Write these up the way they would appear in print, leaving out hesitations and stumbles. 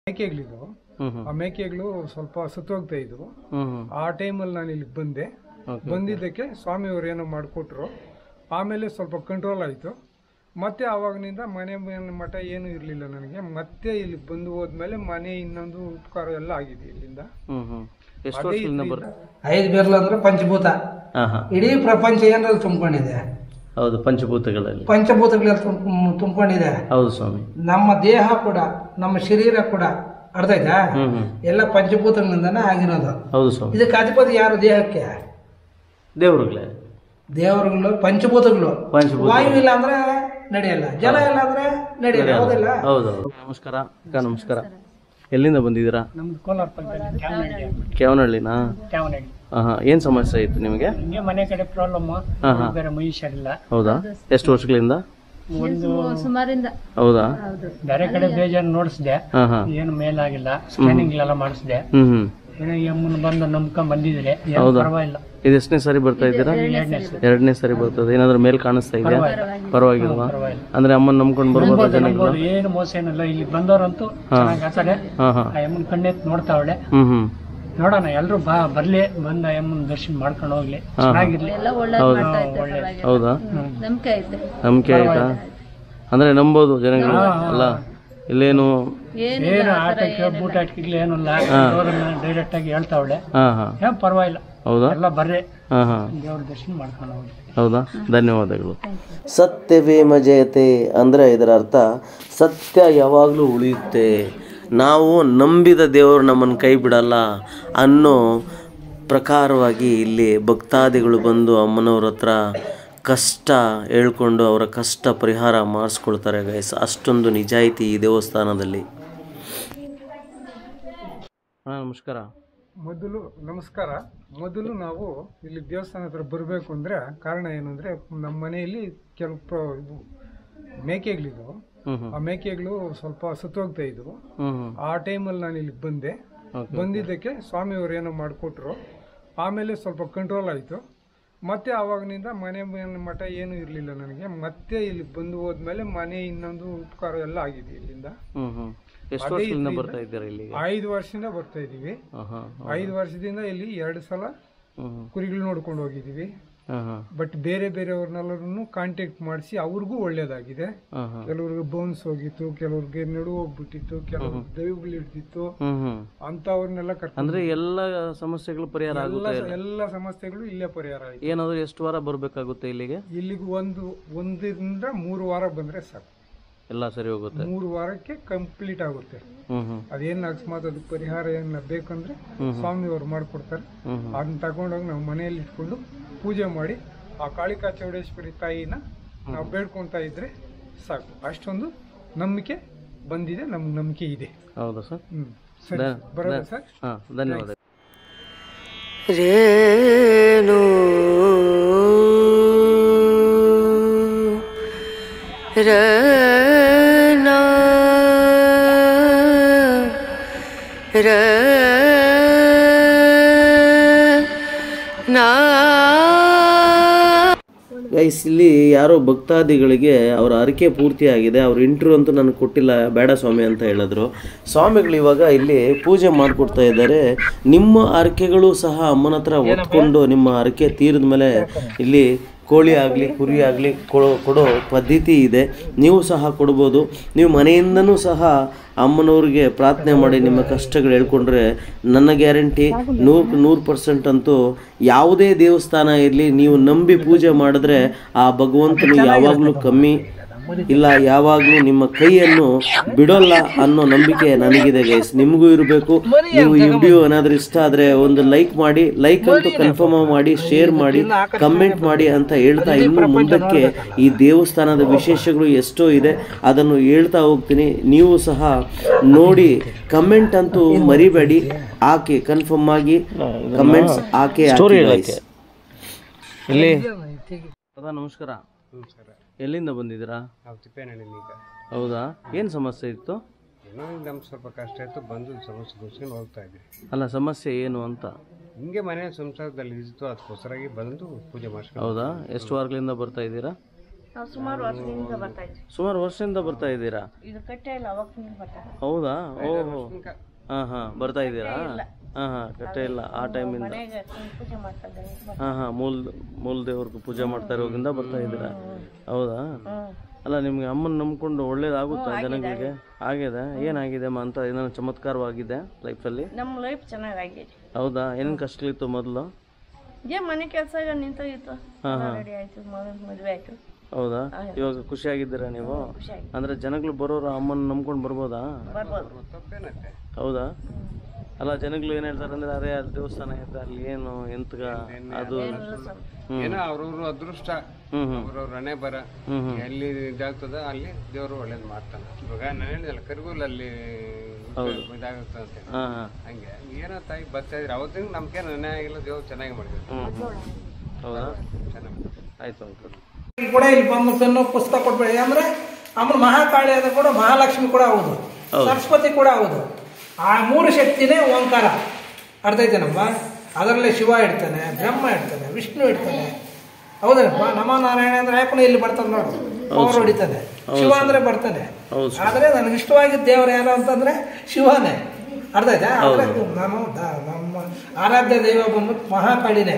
ಮೇಕೆಗಳಿದ್ವು. ಆ ಮೇಕೆಗಳು ಸ್ವಲ್ಪ ಸುತ್ತೋಗ್ತಾ ಇದ್ವು. ಆ ಟೈಮಲ್ಲಿ ನಾನು ಇಲ್ಲಿಗೆ ಬಂದೆ. ಬಂದಿದ್ದಕ್ಕೆ ಸ್ವಾಮಿಯವರು ಏನೋ ಮಾಡಿಕೊಟ್ರು. ಆಮೇಲೆ ಸ್ವಲ್ಪ ಕಂಟ್ರೋಲ್ ಆಯಿತು. ಮತ್ತೆ ಆವಾಗಿನಿಂದ ಮನೆ ಮಠ ಏನೂ ಇರಲಿಲ್ಲ ನನಗೆ. ಮತ್ತೆ ಇಲ್ಲಿ ಬಂದು ಹೋದ್ಮೇಲೆ ಮನೆ ಇನ್ನೊಂದು ಉಪಕಾರ ಎಲ್ಲ ಆಗಿದೆ ಇಲ್ಲಿಂದ. 5 ಬೆರಳು ಅಂದ್ರೆ ಪಂಚಭೂತ. ಇಡೀ ಪ್ರಪಂಚ ಏನಾದ್ರು ತುಂಬಿಕೊಂಡಿದೆ. ಹೌದು, ಪಂಚಭೂತಗಳಲ್ಲಿ ತುಂಬಿಕೊಂಡಿದೆ. ಹೌದು ಸ್ವಾಮಿ. ನಮ್ಮ ದೇಹ ಕೂಡ, ನಮ್ಮ ಶರೀರ ಕೂಡ ಅರ್ಥ ಆಯ್ತಾ, ಎಲ್ಲ ಪಂಚಭೂತಗಳಿಂದಾನೇ ಆಗಿರೋದು. ಹೌದು ಸ್ವಾಮಿ. ಇದಕ್ಕೆ ಅಧಿಪತಿ ಯಾರು? ದೇಹಕ್ಕೆ ದೇವರುಗಳು, ಪಂಚಭೂತಗಳು. ವಾಯು ಇಲ್ಲ ಅಂದ್ರೆ ನಡೆಯಲ್ಲ, ಜಲ ಇಲ್ಲ ಅಂದ್ರೆ ನಡೆಯಲ್ಲ. ಹೌದಿಲ್ಲ? ಹೌದು. ನಮಸ್ಕಾರ ಅಕ್ಕ, ನಮಸ್ಕಾರ. ಎಲ್ಲಿಂದ ಬಂದಿದ್ದೀರಾ? ನಮ್ದು ಕೋಲಾರ ಪಕ್ಕದಲ್ಲಿ ಕ್ಯಾವನಹಳ್ಳಿನಾ? ಏನ್ ಸಮಸ್ಯೆ ಇತ್ತು ನಿಮಗೆ? ಮನೆ ಕಡೆ ಪ್ರಾಬ್ಲಮ್, ಬೇರೆ ಮನುಷ್ಯರಿಲ್ಲ. ಹೌದಾ? ಎಷ್ಟು ವರ್ಷಗಳಿಂದ? ಸುಮಾರಿಂದ. ಹೌದಾ? ಬೇರೆ ಕಡೆ ಬೇಜಾರು ನೋಡಿಸ್ದೆ, ಏನು ಮೇಲಾಗಿಲ್ಲ. ಸ್ಕ್ಯಾನಿಂಗ್ ಎಲ್ಲ ಮಾಡಿಸಿದೆ. ಏನೋ ಎಮ್ಮನ್ ಬಂದು ನಂಬ್ಕೊಂಡ್ ಬಂದಿದ್ರೆ ಪರವಾಗಿಲ್ಲ. ಇದು ಎಷ್ಟನೇ ಸಾರಿ ಬರ್ತಾ ಇದ್ದೀರಾ? 2ನೇ ಸಾರಿ ಬರ್ತದೆ. ಏನಾದ್ರು ಮೇಲ್ ಕಾಣಿಸ್ತಾ ಇದೆಯಾ? ಪರವಾಗಿಲ್ವಾ? ಅಂದ್ರೆ ಅಮ್ಮನ್ ನಂಬ್ಕೊಂಡು ಬರ್ಬೋದು. ಏನು ಮೋಸ ಏನಿಲ್ಲ. ಇಲ್ಲಿ ಬಂದವರಂತೂ ಚೆನ್ನಾಗಿ ಆತಾರೆ. ಆ ಎಮ್ಮನ್ ಕಣ್ಣೆತ್ ನೋಡ್ತಾವಳೆ. ನೋಡೋಣ, ಎಲ್ರು ಬರ್ಲಿ, ಬಂದ ಅಮ್ಮನ ದರ್ಶನ ಮಾಡ್ಕೊಂಡು ಹೋಗ್ಲಿ, ಚೆನ್ನಾಗಿರ್ಲಿ. ಹೌದಾ? ನಂಬಿಕೆ ಆಯ್ತಾ? ಅಂದ್ರೆ ನಂಬೋದು ಜನಗಳು ಅಲ್ಲ, ಇಲ್ಲೇನು ಏನು ಆಟಕ್ಕೆ ಬೂಟಾಟಿಗೆ ಏನಿಲ್ಲ. ಡೈರೆಕ್ಟ್ ಆಗಿ ಹೇಳ್ತಾವಳೆ, ಏನ್ ಪರವಾಗಿಲ್ಲ. ಹೌದಾ? ಎಲ್ಲ ಬರ್ರಿ, ದೇವ್ರ ದರ್ಶನ ಮಾಡ್ಕೊಂಡು ಹೋಗಿ. ಹೌದಾ? ಧನ್ಯವಾದಗಳು. ಸತ್ಯವೇಮ ಜಯತೆ ಅಂದರೆ ಇದರ ಅರ್ಥ ಸತ್ಯ ಯಾವಾಗಲೂ ಉಳಿಯುತ್ತೆ, ನಾವು ನಂಬಿದ ದೇವರು ನಮ್ಮನ್ನು ಕೈ ಬಿಡಲ್ಲ ಅನ್ನೋ ಪ್ರಕಾರವಾಗಿ ಇಲ್ಲಿ ಭಕ್ತಾದಿಗಳು ಬಂದು ಅಮ್ಮನವ್ರ ಹತ್ರ ಕಷ್ಟ ಹೇಳ್ಕೊಂಡು ಅವರ ಕಷ್ಟ ಪರಿಹಾರ ಮಾಡಿಸ್ಕೊಳ್ತಾರೆ ಗೈಸ್. ಅಷ್ಟೊಂದು ನಿಜಾಯಿತಿ ಈ ದೇವಸ್ಥಾನದಲ್ಲಿ. ನಮಸ್ಕಾರ. ನಮಸ್ಕಾರ. ಮೊದಲು ನಾವು ಇಲ್ಲಿ ದೇವಸ್ಥಾನ ಹತ್ರ ಬರಬೇಕು ಅಂದರೆ ಕಾರಣ ಏನು ಅಂದರೆ, ನಮ್ಮ ಮನೆಯಲ್ಲಿ ಕೆಲವು ಮೇಕೆಗಳಿದ್ವು. ಆ ಮೇಕೆಗಳು ಸ್ವಲ್ಪ ಸುತ್ತೋಗ್ತಾ ಇದ್ವು. ಆ ಟೈಮಲ್ಲಿ ನಾನು ಇಲ್ಲಿಗೆ ಬಂದೆ. ಬಂದಿದ್ದಕ್ಕೆ ಸ್ವಾಮಿಯವರು ಏನೋ ಮಾಡಿಕೊಟ್ರು. ಆಮೇಲೆ ಸ್ವಲ್ಪ ಕಂಟ್ರೋಲ್ ಆಯಿತು. ಮತ್ತೆ ಆವಾಗಿನಿಂದ ಮನೆ ಮಠ ಏನೂ ಇರಲಿಲ್ಲ ನನಗೆ. ಮತ್ತೆ ಇಲ್ಲಿ ಬಂದು ಹೋದ್ಮೇಲೆ ಮನೆ ಇನ್ನೊಂದು ಉಪಕಾರ ಎಲ್ಲ ಆಗಿದೆ ಇಲ್ಲಿಂದ. 5 ವರ್ಷದಿಂದ ಬರ್ತಾ ಇದೀವಿ. 5 ವರ್ಷದಿಂದ ಇಲ್ಲಿ 2 ಸಲ ಕುರಿಗಳು ನೋಡ್ಕೊಂಡು ಹೋಗಿದೀವಿ. ಬಟ್ ಬೇರೆ ಬೇರೆಯವ್ರನ್ನೆಲ್ಲರೂ ಕಾಂಟ್ಯಾಕ್ಟ್ ಮಾಡಿಸಿ ಅವ್ರಿಗೂ ಒಳ್ಳೇದಾಗಿದೆ. ಕೆಲವ್ರಿಗೆ ಬೋನ್ಸ್ ಹೋಗಿತ್ತು, ಕೆಲವ್ರಿಗೆ ನಡು ಹೋಗ್ಬಿಟ್ಟಿತ್ತು, ಕೆಲವ್ರಿಗೆ ದೈವಗಳು ಹಿಡ್ದಿತ್ತು. ಅಂತವ್ರನ್ನೆಲ್ಲ ಅಂದ್ರೆ ಎಲ್ಲ ಸಮಸ್ಯೆಗಳು ಪರಿಹಾರ ಆಗುತ್ತೆ. ಎಲ್ಲ ಸಮಸ್ಯೆಗಳು ಇಲ್ಲೇ ಪರಿಹಾರ ಆಯ್ತು. ಏನಾದ್ರು ಎಷ್ಟು ವಾರ ಬರ್ಬೇಕಾಗುತ್ತೆ ಇಲ್ಲಿಗೆ? ಇಲ್ಲಿಗೆ 1ರಿಂದ 3 ವಾರ ಬಂದ್ರೆ ಸಾಕು, ಎಲ್ಲ ಸರಿ ಹೋಗುತ್ತೆ. 3 ವಾರಕ್ಕೆ ಕಂಪ್ಲೀಟ್ ಆಗುತ್ತೆ. ಅದೇನು ಅಕಸ್ಮಾತ್ ಅದಕ್ಕೆ ಪರಿಹಾರ ಏನ ಬೇಕಂದ್ರೆ ಸ್ವಾಮಿಯವ್ರು ಮಾಡ್ಕೊಡ್ತಾರೆ. ಅದನ್ನ ತಗೊಂಡೋಗಿ ನಾವು ಮನೆಯಲ್ಲಿ ಇಟ್ಕೊಂಡು ಪೂಜೆ ಮಾಡಿ ಆ ಕಾಳಿಕಾ ಚೌಡೇಶ್ವರಿ ತಾಯಿನ ನಾವು ಬೇಡ್ಕೊತಾ ಇದ್ರೆ ಸಾಕು. ಅಷ್ಟೊಂದು ನಂಬಿಕೆ ಬಂದಿದೆ, ನಮ್ಗೆ ನಂಬಿಕೆ ಇದೆ. ಹೌದಾ ಸರ್? ಸರಿ, ಬರೋದಾ ಸರ್? ಧನ್ಯವಾದ. ರೇಣು ರನಾ ಗೈಸ್, ಇಲ್ಲಿ ಯಾರೋ ಭಕ್ತಾದಿಗಳಿಗೆ ಅವರ ಹರಕೆ ಪೂರ್ತಿಯಾಗಿದೆ. ಅವ್ರ ಇಂಟ್ರ್ಯೂ ಅಂತೂ ನನಗೆ ಕೊಟ್ಟಿಲ್ಲ, ಬೇಡ ಸ್ವಾಮಿ ಅಂತ ಹೇಳಿದ್ರು. ಸ್ವಾಮಿಗಳು ಇವಾಗ ಇಲ್ಲಿ ಪೂಜೆ ಮಾಡಿಕೊಡ್ತಾ ಇದ್ದಾರೆ. ನಿಮ್ಮ ಹರಕೆಗಳು ಸಹ ಅಮ್ಮನ ಹತ್ರ ಒತ್ಕೊಂಡು ನಿಮ್ಮ ಹರಕೆ ತೀರಿದ ಮೇಲೆ ಇಲ್ಲಿ ಕೋಳಿ ಆಗಲಿ ಕುರಿ ಆಗಲಿ ಕೊಡೋ ಪದ್ಧತಿ ಇದೆ. ನೀವು ಸಹ ಕೊಡ್ಬೋದು. ನೀವು ಮನೆಯಿಂದನೂ ಸಹ ಅಮ್ಮನವ್ರಿಗೆ ಪ್ರಾರ್ಥನೆ ಮಾಡಿ ನಿಮ್ಮ ಕಷ್ಟಗಳು ಹೇಳ್ಕೊಂಡ್ರೆ ನನ್ನ ಗ್ಯಾರಂಟಿ 100% ಅಂತೂ ಯಾವುದೇ ದೇವಸ್ಥಾನ ಇರಲಿ, ನೀವು ನಂಬಿ ಪೂಜೆ ಮಾಡಿದ್ರೆ ಆ ಭಗವಂತನು ಯಾವಾಗಲೂ ಕಮ್ಮಿ ಇಲ್ಲ, ಯಾವಾಗಲೂ ನಿಮ್ಮ ಕೈಯನ್ನು ಬಿಡೋಲ್ಲ ಅನ್ನೋ ನಂಬಿಕೆ ನನಗಿದೆ ಗೈಸ್. ನಿಮಗೂ ಇರಬೇಕು. ನೀವು ಈ ವಿಡಿಯೋ ಏನಾದರೂ ಇಷ್ಟ ಆದರೆ ಒಂದು ಲೈಕ್ ಮಾಡಿ, ಲೈಕ್ ಅಂತೂ ಕನ್ಫರ್ಮ್ ಮಾಡಿ, ಶೇರ್ ಮಾಡಿ, ಕಮೆಂಟ್ ಮಾಡಿ ಅಂತ ಹೇಳ್ತಾ ಇನ್ನು ಮುಂದಕ್ಕೆ ಈ ದೇವಸ್ಥಾನದ ವಿಶೇಷಗಳು ಎಷ್ಟೋ ಇದೆ, ಅದನ್ನು ಹೇಳ್ತಾ ಹೋಗ್ತೀನಿ. ನೀವು ಸಹ ನೋಡಿ ಕಮೆಂಟ್ ಅಂತೂ ಮರಿಬೇಡಿ, ಹಾಕಿ ಕನ್ಫರ್ಮ್ ಆಗಿ ಕಮೆಂಟ್ಸ್ ಹಾಕಿ. ಇಲ್ಲಿ ನಮಸ್ಕಾರ. ಎಲ್ಲಿಂದ ಬಂದಿದ್ದೀರಾ? ನಾವು ತಿಪ್ಪೇನಹಳ್ಳಿಯಿಂದ. ಹೌದಾ? ಏನು ಸಮಸ್ಯೆ ಇತ್ತು? ಏನೋ ನಮ್ಗೆ ಸ್ವಲ್ಪ ಕಷ್ಟ ಇತ್ತು, ಬಂದು ಸಮಸ್ಯೆ ಗೋಸ್ಕರ ಹೋಗ್ತಾ ಇದ್ವಿ. ಅಲ್ಲ, ಸಮಸ್ಯೆ ಏನು ಅಂತ? ಹಿಂಗೆ ಮನೆ ಸಂಸಾರದಲ್ಲಿ ಇತ್ತು, ಅದಕ್ಕೋಸ್ಕರಾಗಿ ಬಂದು ಪೂಜೆ ಮಾಡಿಸ್ಕೊಂಡು. ಹೌದಾ? ಎಷ್ಟು ವಾರಗಳಿಂದ ಬರ್ತಾ ಇದ್ದೀರಾ? ನಾವು ಸುಮಾರು ವರ್ಷದಿಂದ ಬರ್ತಾ ಇದ್ವಿ. ಸುಮಾರು ವರ್ಷದಿಂದ ಬರ್ತಾ ಇದ್ದೀರಾ? ಇದು ಕಟ್ಟೆ ಇಲ್ಲ, ಅವಾಗ ಬರ್ತಾ ಹೌದಾ? ಓಹೋ, ಹಾಂ ಹಾಂ, ಬರ್ತಾ ಇದ್ದೀರಾ? ಹಾಂ ಹಾಂ, ಕಟ್ಟೆ ಇಲ್ಲ ಆ ಟೈಮಿಂದ. ಮನೆಗೆ ಪೂಜೆ ಮಾಡ್ತಾ ಇದ್ದಾರೆ. ಹಾಂ ಹಾಂ, ಮೂಲ ದೇವ್ರಿಗೆ ಪೂಜೆ ಮಾಡ್ತಾ ಇರೋದ್ರಿಂದ ಬರ್ತಾ ಇದ್ದೀರಾ? ಹೌದಾ? ಅಲ್ಲ, ನಿಮ್ಗೆ ಅಮ್ಮನ ನಂಬ್ಕೊಂಡು ಒಳ್ಳೇದಾಗುತ್ತಾ ಜನಗಳಿಗೆ? ಆಗಿದೆ. ಏನಾಗಿದೆ ಅಮ್ಮ ಅಂತ ಏನಾದ್ರು ಚಮತ್ಕಾರವಾಗಿದೆ ಲೈಫಲ್ಲಿ? ನಮ್ಮ ಲೈಫ್ ಚೆನ್ನಾಗಿದೆ. ಹೌದಾ? ಏನೇನು ಕಷ್ಟಗಳಿತ್ತು ಮೊದಲು? ಮನೆ ಕೆಲಸ ನಿಂತೋಗಿತ್ತು, ರೆಡಿ ಆಯ್ತು, ಮದುವೆ ಆಯ್ತು. ಹೌದಾ? ಇವಾಗ ಖುಷಿಯಾಗಿದ್ದೀರಾ ನೀವು? ಅಂದ್ರೆ ಜನಗಳು ಬರೋರು ಅಮ್ಮನ ನಂಬ್ಕೊಂಡು ಬರ್ಬೋದಾ? ಹೌದಾ? ಅಲ್ಲ, ಜನಗಳು ಏನ್ ಹೇಳ್ತಾರೆ ಅಂದ್ರೆ, ಅದೇ ಅಲ್ಲಿ ದೇವಸ್ಥಾನ ಐತೆ, ಅಲ್ಲಿ ಏನು ಎಂತ ಅದು ಏನೋ ಅವ್ರವ್ರ ಅದೃಷ್ಟ, ಅವ್ರವ್ರ ಹಣೆ ಬರ, ಎಲ್ಲಿ ಇದಾಗ್ತದ ಅಲ್ಲಿ ದೇವರು ಒಳ್ಳೇದ್ ಮಾಡ್ತಾನೆ. ಇವಾಗ ನಾನು ಹೇಳಿದಲ್ಲ ಕರಿಗೂಲಲ್ಲಿ ಇದಾಗುತ್ತೆ ಅಂತ, ಹಂಗೆ ಏನೋ ತಾಯಿ ಬರ್ತಾ ಇದ್ರಿ ಅವತ್ತಿನ ನಮ್ಗೆ ನೆನೆ ಆಗಿಲ್ಲ, ದೇವ್ರು ಚೆನ್ನಾಗಿ ಮಾಡಿದ್ರು. ಹೌದಾ? ಚೆನ್ನಾಗಿ ಆಯ್ತು ಆಯ್ತು. ಕೂಡ ಇಲ್ಲಿ ಬಂದು ಪೆನ್ನು ಪುಸ್ತಕ ಕೊಟ್ಬೇಡಿ ಅಂದ್ರೆ ಅಮ್ಮನ ಮಹಾಕಾಳಿ ಆದ ಕೂಡ ಮಹಾಲಕ್ಷ್ಮಿ ಕೂಡ ಹೌದು, ಸರಸ್ವತಿ ಕೂಡ ಹೌದು. ಆ ಮೂರು ಶಕ್ತಿನೇ ಓಂಕಾರ. ಅರ್ಥ ಐತೇನಪ್ಪ? ಅದರಲ್ಲೇ ಶಿವ ಇಡ್ತಾನೆ, ಬ್ರಹ್ಮ ಇಡ್ತಾನೆ, ವಿಷ್ಣು ಇಡ್ತಾನೆ. ಹೌದನಪ್ಪ? ನಮ ನಾರಾಯಣ ಅಂದ್ರೆ ಅಯ್ಯಪ್ಪನ ಇಲ್ಲಿ ಬರ್ತಾನೆ ನೋಡು, ಅವರು ಹೊಡಿತಾನೆ. ಶಿವ ಅಂದ್ರೆ ಬರ್ತಾನೆ. ಆದ್ರೆ ನನಗೆ ಇಷ್ಟವಾಗಿದ್ದ ದೇವರು ಯಾರು ಅಂತಂದ್ರೆ ಶಿವನೇ. ಅರ್ಥ ಆಯ್ತಾ? ನಾನು ನಮ್ಮ ಆರಾಧ್ಯ ದೈವ ಬಂದ್ಬಿಟ್ಟು ಮಹಾಕಾಳಿನೇ.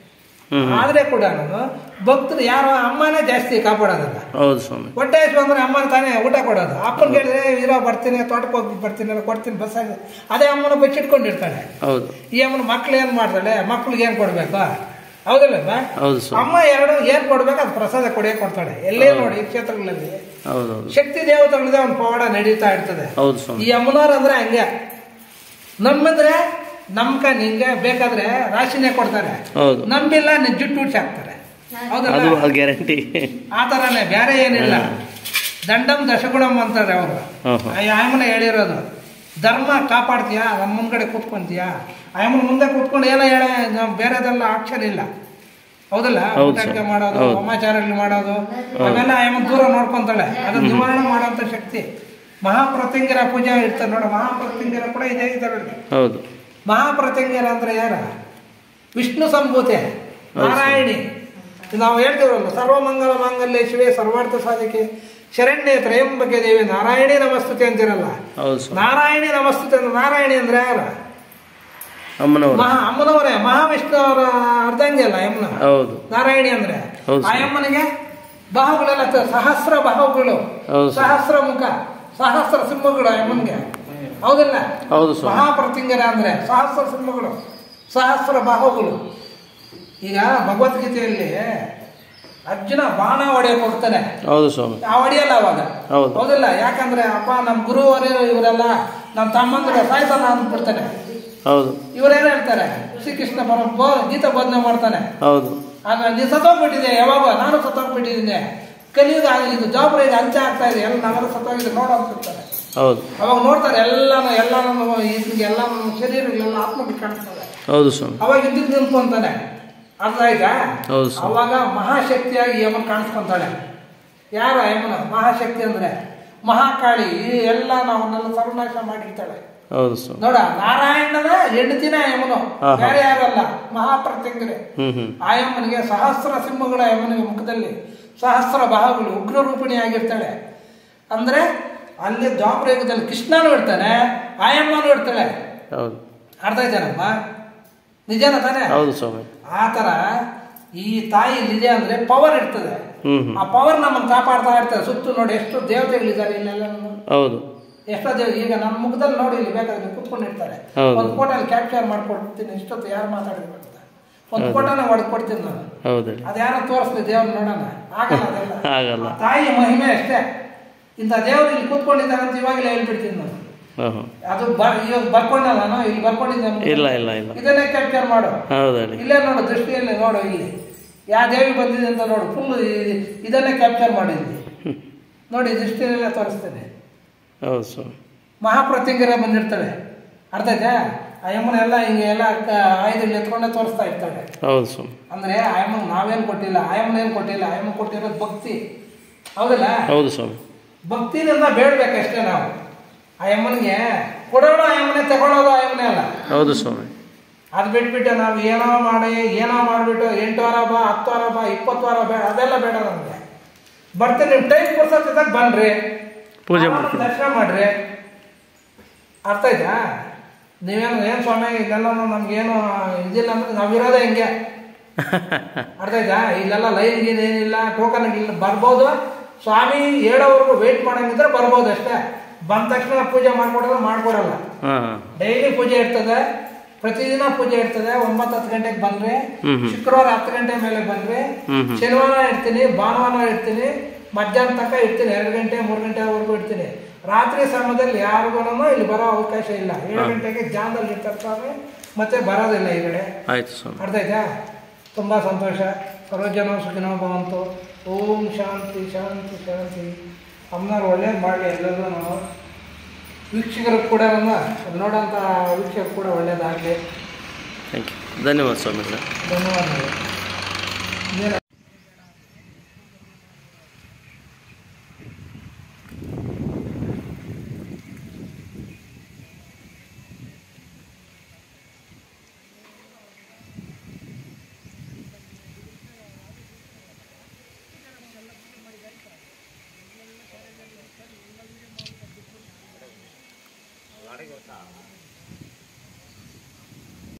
ಆದ್ರೆ ಕೂಡ ನಾನು ಭಕ್ತರು ಯಾರು ಅಮ್ಮನೇ ಜಾಸ್ತಿ ಕಾಪಾಡೋದಲ್ಲ. ಹೊಟ್ಟೆ ಹಸಿವು ಅಂದ್ರೆ ಅಮ್ಮನ ತಾನೇ ಊಟ ಕೊಡೋದು. ಅಪ್ಪನ ಕೇಳಿದ್ರೆ ಇರೋ ಬರ್ತೀನಿ, ತೋಟಕ್ಕೆ ಹೋಗಿ ಬರ್ತೀನಿ, ಕೊಡ್ತೀನಿ ಬಸ್ಸಾಗಿ. ಅದೇ ಅಮ್ಮನ ಬಚ್ಚಿಟ್ಕೊಂಡಿರ್ತಾಳೆ. ಈ ಅಮ್ಮನ ಮಕ್ಳು ಏನ್ ಮಾಡ್ತಾಳೆ? ಮಕ್ಳಿಗೆ ಏನ್ ಕೊಡ್ಬೇಕು? ಹೌದಲ್ಲಪ್ಪ? ಅಮ್ಮ ಎರಡು ಏನ್ ಕೊಡ್ಬೇಕು ಅದು ಪ್ರಸಾದ ಕೊಡೇ ಕೊಡ್ತಾಳೆ. ಎಲ್ಲೇ ನೋಡಿ ಕ್ಷೇತ್ರಗಳಲ್ಲಿ ಶಕ್ತಿ ದೇವತೆಗಳದೇ ಒಂದು ಪವಾಡ ನಡೀತಾ ಇರ್ತದೆ. ಈ ಅಮ್ಮನವ್ರು ಅಂದ್ರೆ ಹಂಗೆ ನಮ್ಮಿದ್ರೆ ನಮ್ಕ ನಿಂಗೆ ಬೇಕಾದ್ರೆ ರಾಶಿನೇ ಕೊಡ್ತಾರೆ, ನಂಬಿಲ್ಲ ಜುಟ್ಟು ಉಡ್ಸಿ ಹಾಕ್ತಾರೆ. ಹೌದಲ್ಲ? ಗ್ಯಾರಂಟಿ. ಆ ತರನೇ, ಬೇರೆ ಏನಿಲ್ಲ. ದಂಡಂ ದಶಗುಣಂ ಅಂತಾರೆ ಅವರು. ಆಯಮ್ಮನ ಹೇಳಿರೋದು, ಧರ್ಮ ಕಾಪಾಡ್ತೀಯಾ, ನಮ್ಮ ಮುಂದ್ಗಡೆ ಕೂತ್ಕೊಂತೀಯಾ? ಆಯಮ್ಮನ ಮುಂದೆ ಕೂತ್ಕೊಂಡು ಏನೋ ಹೇಳ, ಬೇರೆದೆಲ್ಲ ಆಕ್ಷನ್ ಇಲ್ಲ. ಹೌದಲ್ಲ? ಊಟಕ್ಕೆ ಮಾಡೋದು, ಹೋಮಾಚಾರಗಳು ಮಾಡೋದು, ಅವೆಲ್ಲ ಆಯಮ್ಮನ ದೂರ ನೋಡ್ಕೊಂತಾಳೆ. ಅದನ್ನ ನಿವಾರಣೆ ಮಾಡೋಂಥ ಶಕ್ತಿ. ಮಹಾಪ್ರತ್ಯಂಗಿರ ಪೂಜೆ ಇರ್ತಾರೆ ನೋಡ, ಮಹಾಪ್ರತ್ಯಂಗಿರ ಕೂಡ ಇದೇ ಇದರಲ್ಲಿ. ಹೌದು. ಮಹಾಪ್ರತ್ಯಂಗಿರ ಅಂದ್ರೆ ಯಾರ? ವಿಷ್ಣು ಸಂಭೂತೆ, ನಾರಾಯಣಿ. ನಾವು ಹೇಳ್ತೀವಲ್ಲ, ಸರ್ವಮಂಗಲ ಮಾಂಗಲ್ಯ ಶಿವೆ ಸರ್ವಾರ್ಥ ಸಾಧಿಕೆ ಶರಣ್ಯ ತ್ರಯಂಬಕೆ ದೇವಿ ನಾರಾಯಣಿ ನಮಸ್ತುತೆ ಅಂತಿರಲ್ಲ. ನಾರಾಯಣಿ ನಮಸ್ತುತೆ ಅಂದ್ರೆ ನಾರಾಯಣಿ ಅಂದ್ರೆ ಯಾರ? ಅಮ್ಮನವರೇ. ಮಹಾವಿಷ್ಣು ಅವರ ಅರ್ಧಂಗಿ ಅಲ್ಲ ಯಮುನ. ನಾರಾಯಣಿ ಅಂದ್ರೆ ಆ ಯಮ್ಮನಿಗೆ ಬಾಹುಗಳೆಲ್ಲ ಸಹಸ್ರ ಬಾಹುಗಳು, ಸಹಸ್ರ ಮುಖ, ಸಹಸ್ರ ಸಿಂಹಗಳು ಯಮನ್ಗೆ. ಹೌದಿಲ್ಲ? ಮಹಾಪ್ರತ್ಯಂಗಿರ ಅಂದ್ರೆ ಸಹಸ್ರ ಸಿಂಹಗಳು, ಸಹಸ್ರ ಬಾಹುಗಳು. ಈಗ ಭಗವದ್ಗೀತೆಯಲ್ಲಿ ಅರ್ಜುನ ಬಾಣ ಹೊಡೆಯಕ್ಕೆ ಹೋಗ್ತಾನೆ, ಹೊಡೆಯಲ್ಲ ಅವಾಗ. ಹೌದಿಲ್ಲ? ಯಾಕಂದ್ರೆ ಅಪ್ಪ ನಮ್ಮ ಗುರುವರೇ ಇವರೆಲ್ಲ ನಮ್ಮ ತಮ್ಮಂದ್ರೆ ಸಾಯ್ತಾನ ಅಂದ್ಬಿಡ್ತಾನೆ. ಇವರೇನ್ ಹೇಳ್ತಾರೆ? ಶ್ರೀಕೃಷ್ಣ ಗೀತಾ ಬೋಧನೆ ಮಾಡ್ತಾನೆ. ನೀ ಸತ್ತೋಗ್ಬಿಟ್ಟಿದೆ, ಯಾವಾಗ? ನಾನು ಸತ್ತೋಗ್ಬಿಟ್ಟಿದ್ದೀನಿ, ಕಲಿಯುಗ ಇದು ದ್ವಾಪರ ಈಗ ಅಂಚೆ ಆಗ್ತಾ ಇದೆ, ಎಲ್ಲ ನಾವೆಲ್ಲ ಸತ್ತೋಗಿದ್ರೆ ನೋಡೋ ಅಂತಿರ್ತಾರೆ. ಅವಾಗ ನೋಡ್ತಾರೆ ಎಲ್ಲಾನು ಶರೀರಗಳೆಲ್ಲ ಆತ್ಮಕ್ಕೆ ಕಾಣಿಸ್ತದೆ. ಅವಾಗ ಇದ್ದಿದ್ದು ನಿಂತ್ಕೊಂತಾನೆ. ಅರ್ಥ ಆಯ್ತಾ? ಅವಾಗ ಮಹಾಶಕ್ತಿಯಾಗಿ ಯಮನ್ ಕಾಣಿಸ್ಕೊಂತಾಳೆ. ಯಾರ ಯಮನ? ಮಹಾಶಕ್ತಿ ಅಂದ್ರೆ ಮಹಾಕಾಳಿ. ಈ ಎಲ್ಲ ನಾವನ್ನೆಲ್ಲ ಸರ್ವನಾಶ ಮಾಡಿರ್ತಾಳೆ. ನೋಡ, ನಾರಾಯಣನ ಹೆಂಡತಿನ ಯಮನು, ಬೇರೆ ಯಾರಲ್ಲ, ಮಹಾಪ್ರತ್ಯಂಗಿರೆ. ಆ ಯಮನಿಗೆ ಸಹಸ್ರ ಸಿಂಹಗಳ ಯಮನಿಗೆ ಮುಖದಲ್ಲಿ ಸಹಸ್ರ ಬಾಹುಗಳು, ಉಗ್ರ ರೂಪಿಣಿ ಆಗಿರ್ತಾಳೆ. ಅಂದ್ರೆ ಅಲ್ಲಿ ದ್ವಾಪರಯುಗದಲ್ಲಿ ಕೃಷ್ಣನೂ ಇರ್ತಾನೆ, ಆಯಮ್ಮನೂ ಇರ್ತಾಳೆ. ಅರ್ಥ ಆಯ್ತಾನಪ್ಪ? ನಿಜನ ತಾನೆ? ಆ ತರ ಈ ತಾಯಿ ನಿಜ ಅಂದ್ರೆ ಪವರ್ ಇರ್ತದೆ. ಆ ಪವರ್ ನಮ್ಮನ್ನು ಕಾಪಾಡ್ತಾ ಇರ್ತದೆ. ಸುತ್ತು ನೋಡಿ ಎಷ್ಟು ದೇವತೆಗಳಿದ್ದಾರೆ ಇಲ್ಲೆಲ್ಲ. ಎಷ್ಟೋ ಈಗ ನಮ್ಮ ಮುಖದಲ್ಲಿ ನೋಡಿ, ಇಲ್ಲಿ ಬೇಕಾದ್ರೆ ಕುತ್ಕೊಂಡಿರ್ತಾರೆ. ಒಂದು ಫೋಟೋಲ್ಲಿ ಕ್ಯಾಪ್ಚರ್ ಮಾಡ್ಕೊಡ್ತೀನಿ, ಇಷ್ಟೊತ್ತು ಯಾರು ಮಾತಾಡಿದ್ರು ಅಂತ ಒಂದು ಫೋಟೋನ ಹೊಡೆದ್ಕೊಡ್ತೀನಿ ನಾನು. ಅದ್ಯಾರೋ ತೋರಿಸ್ಲಿ ದೇವ್ರು ನೋಡೋಣ, ಆಗಲ್ಲ. ತಾಯಿ ಮಹಿಮೆ ಅಷ್ಟೇ. ಇಂಥ ದೇವ್ರು ಇಲ್ಲಿ ಕೂತ್ಕೊಂಡಿದ್ದಾರೆ ಅಂತ ಇವಾಗಲೇ ಹೇಳ್ಬಿಡ್ತೀನಿ ನಾನು. ಅದು ಇವಾಗ ಬರ್ಕೊಂಡಲ್ಲ, ನಾನು ಇಲ್ಲಿ ಬರ್ಕೊಂಡಿದ್ದೆ, ಇದನ್ನೇ ಕ್ಯಾಪ್ಚರ್ ಮಾಡು. ಇಲ್ಲೇ ನೋಡು, ದೃಷ್ಟಿಯಲ್ಲೇ ನೋಡು, ಇಲ್ಲಿ ಯಾವ ದೇವಿ ಬಂದಿದೆ ಅಂತ ನೋಡು. ಫುಲ್ ಇದನ್ನೇ ಕ್ಯಾಪ್ಚರ್ ಮಾಡಿದ್ವಿ ನೋಡಿ, ದೃಷ್ಟಿಯಲ್ಲೆಲ್ಲ ತೋರಿಸ್ತೇನೆ. ಮಹಾಪ್ರತ್ಯಂಗಿರ ಬಂದಿರ್ತಾಳೆ. ಅರ್ಥ ಆಯ್ತಾ? ಆ ಯಮ್ಮನೆಲ್ಲ ಹಿಂಗೆ ಎಲ್ಲ ಆಯುಧಗಳು ಎತ್ಕೊಂಡೆ ತೋರಿಸ್ತಾ ಇರ್ತಾಳೆ. ಅಂದ್ರೆ ಆಯಮ್ಮನ್ ನಾವೇನ್ ಕೊಟ್ಟಿಲ್ಲ, ಆಯಮ್ಮನೇನ್ ಕೊಟ್ಟಿಲ್ಲ, ಆಯಮ್ಮ ಕೊಟ್ಟಿರೋದು ಭಕ್ತಿ. ಹೌದಲ್ಲ? ಭಕ್ತಿನಿಂದ ಬೇಡ್ಬೇಕಷ್ಟೇ ನಾವು. ಆ ಯಮ್ಮನಿಗೆ ಕೊಡೋಣ, ಆಯಮ್ಮನೆ ತಗೊಳ್ಳೋದು ಆಯಮ್ಮನೆ ಅಲ್ಲ. ಅದು ಬಿಟ್ಬಿಟ್ಟು ನಾವು ಏನೋ ಮಾಡಿಬಿಟ್ಟು 8 ವಾರ ಬಾ, 10 ವಾರ ಬಾ, 20 ವಾರ ಬೇಡ, ಅದೆಲ್ಲ ಬೇಡ ನಮ್ಗೆ. ಬರ್ತೀನಿ, ನಿಮ್ಮ ಟೈಮ್ ಕೊಡ್ಸೋದಾಗ ಬನ್ರಿ, ಪೂಜೆ ಆರಾಮಾಗಿ ದರ್ಶನ ಮಾಡ್ರಿ. ಅರ್ಥ ಆಯ್ತಾ? ಏನು ಸ್ವಾಮಿ ಇದೆಲ್ಲ ನಮ್ಗೇನು ಇದಿಲ್ಲ ಅಂದ್ರೆ ನಾವಿರೋದೇ ಹಿಂಗೆ. ಅರ್ಥ ಆಯ್ತಾ? ಇಲ್ಲೆಲ್ಲ ಲೈನ್ ಗೀನ್ ಏನಿಲ್ಲ, ಟೋಕನ್ ಇಲ್ಲ, ಬರ್ಬೋದು. ಸ್ವಾಮಿ ಹೇಳೋವರೆಗೂ ವೇಟ್ ಮಾಡಂಗಿದ್ರೆ ಬರ್ಬೋದು ಅಷ್ಟೇ. ಬಂದ ತಕ್ಷಣ ಪೂಜೆ ಮಾಡ್ಕೊಡಲ್ಲ. ಡೈಲಿ ಪೂಜೆ ಇರ್ತದೆ, ಪ್ರತಿದಿನ ಪೂಜೆ ಇರ್ತದೆ. 9-10 ಗಂಟೆಗೆ ಬಂದ್ರಿ, ಶುಕ್ರವಾರ 10 ಗಂಟೆ ಮೇಲೆ ಬಂದ್ರಿ, ಶನಿವಾರ ಇರ್ತೀನಿ, ಭಾನುವಾರ ಇರ್ತೀನಿ, ಮಧ್ಯಾಹ್ನ ತನಕ ಇರ್ತೀನಿ, 2 ಗಂಟೆ 3 ಗಂಟೆವರೆಗೂ ಇರ್ತೀನಿ. ರಾತ್ರಿ ಸಮಯದಲ್ಲಿ ಯಾರಿಗೂ ಇಲ್ಲಿ ಬರೋ ಅವಕಾಶ ಇಲ್ಲ. 7 ಗಂಟೆಗೆ ಜಾನದಲ್ಲಿ ಇರ್ತಾರೆ, ಮತ್ತೆ ಬರೋದಿಲ್ಲ ಈ ಕಡೆ. ಅರ್ಥ ಆಯ್ತಾ? ತುಂಬಾ ಸಂತೋಷ. ಸರ್ವಜನ ಸುಖಿನೋ ಭವಂತು. ಓಂ ಶಾಂತಿ ಶಾಂತಿ ಶಾಂತಿ. ಅಮ್ಮನವ್ರು ಒಳ್ಳೇದು ಮಾಡಲಿ ಎಲ್ಲರೂ. ವೀಕ್ಷಕರಿಗೆ ಕೂಡ ನೋಡೋಂಥ ವೀಕ್ಷಕರು ಕೂಡ ಒಳ್ಳೇದಾಗಲಿ. Thank you. ಧನ್ಯವಾದ ಸ್ವಾಮಿಗಳೇ. ಧನ್ಯವಾದಗಳು. ಗೊತ್ತಾ